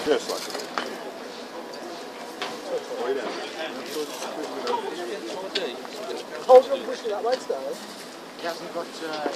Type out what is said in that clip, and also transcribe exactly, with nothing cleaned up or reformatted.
Just like it. Hold on, push it that way, Sterling. He hasn't got uh,